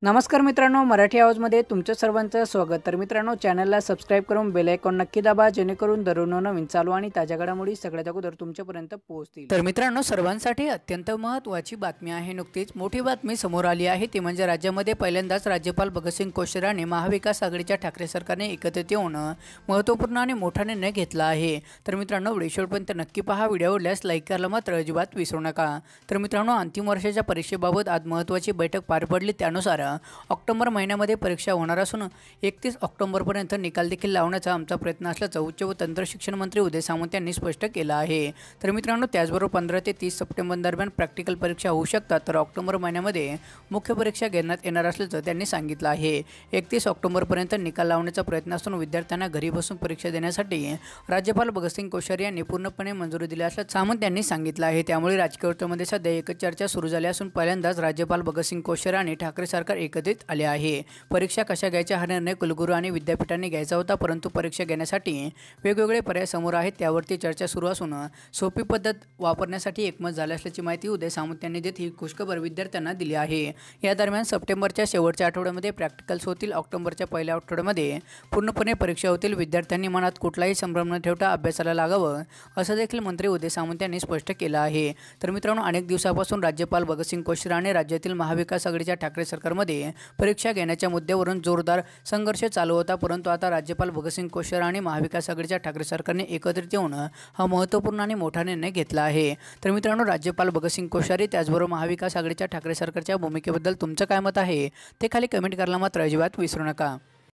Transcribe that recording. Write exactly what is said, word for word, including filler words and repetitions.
नमस्कार मित्रांनो, मराठी आवाजमध्ये तुमचं सर्वांचं स्वागत। तर मित्रांनो, चॅनलला सबस्क्राइब करून बेल आयकॉन नक्की दाबा, जेणेकरून दररोज नवीन चालू आणि ताज्या घडामोडी सगळ्यात अगोदर तुमच्यापर्यंत पोहोचतील। तर मित्रांनो, सर्वांसाठी अत्यंत महत्त्वाची बातमी आहे। नुकतीच मोठी बातमी समोर आली आहे, ती म्हणजे राज्यामध्ये पहिल्यांदाच राज्यपाल भगतसिंग कोश्यारी महाविकास आघाडीच्या ठाकरे सरकारने एकत्रित येऊन महत्त्वपूर्ण आणि मोठा निर्णय घेतला आहे। तर मित्रांनो, व्हिडिओ शेवटपर्यंत नक्की पहा। व्हिडिओ आवडल्यास लाईक करायला मात्र अजिबात विसरू नका। तर मित्रांनो, अंतिम वर्षाच्या परीक्षेबाबत आज महत्त्वाची बैठक पार पडली। त्यानुसार ऑक्टोबर महिन्यामध्ये परीक्षा होणार असून एकतीस ऑक्टोबरपर्यंत निकाल देखील लावण्याचा आमचा प्रयत्न असल्याचं उच्च व तंत्र शिक्षण मंत्री उद्धव सामंत यांनी स्पष्ट केलं आहे। तर मित्रांनो, त्याचबरोबर पंधरा ते तीस सप्टेंबर दरम्यान प्रॅक्टिकल परीक्षा होऊ शकतात, तर ऑक्टोबर महिन्यामध्ये मुख्य परीक्षा घेण्यात येणार असल्याचं त्यांनी सांगितलं आहे। एकतीस ऑक्टोबरपर्यंत निकाल लावण्याचा प्रयत्न असून विद्यार्थ्यांना घरी बसून परीक्षा देण्यासाठी राज्यपाल भगतसिंग कोश्यारी यांनी पूर्णपणे मंजुरी दिली असल्याचं सामंत यांनी सांगितलं आहे। त्यामुळे राजकीय वर्तुळामध्ये सध्या एकच चर्चा सुरू झाली असून पहिल्यांदाच राज्यपाल भगतसिंग कोश्यारी आणि ठाकरे सरकार एकत्रित आले आहे। परीक्षा कशा घ्यायच्या हा निर्णय कुलगुरू आणि विद्यापीठांनी घ्यायचा होता, परंतु परीक्षा घेण्यासाठी वेगवेगळे पर्याय समोर आहेत, त्यावरती चर्चा सुरू असून सोपी पद्धत वापरण्यासाठी एकमत झाले असल्याची माहिती उद्धव सामंत यांनी देत ही खुशखबर विद्यार्थ्यांना दिली आहे। या दरम्यान सप्टेंबरच्या शेवटच्या आठवड्यामध्ये प्रॅक्टिकल्स होतील, ऑक्टोबरच्या पहिल्या आठवड्यामध्ये पूर्णपणे परीक्षा होतील। विद्यार्थ्यांनी मनात कुठलाही संभ्रम न ठेवता अभ्यासाला लागावं, असं देखील मंत्री उद्धव सामंत यांनी स्पष्ट केलं आहे। तर मित्रांनो, अनेक दिवसापासून राज्यपाल भगतसिंग कोश्यारी आणि राज्यातील महाविकास आघाडीच्या ठाकरे सरकारमध्ये परीक्षा घेण्याच्या मुद्द्यावरून जोरदार संघर्ष चालू होता, परंतु आता राज्यपाल भगतसिंग कोश्यारी आणि महाविकास आघाडीच्या ठाकरे सरकारने एकत्रित येऊन हा महत्त्वपूर्ण आणि मोठा निर्णय घेतला आहे। तर मित्रांनो, राज्यपाल भगतसिंग कोश्यारी त्याचबरोबर महाविकास आघाडीच्या ठाकरे सरकारच्या भूमिकेबद्दल तुमचं काय मत आहे ते खाली कमेंट करायला मात्र अजिबात विसरू नका।